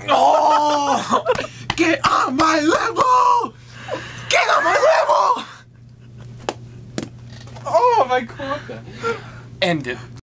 Oh! Get on my level! Get on my level! Oh, my quota. End it.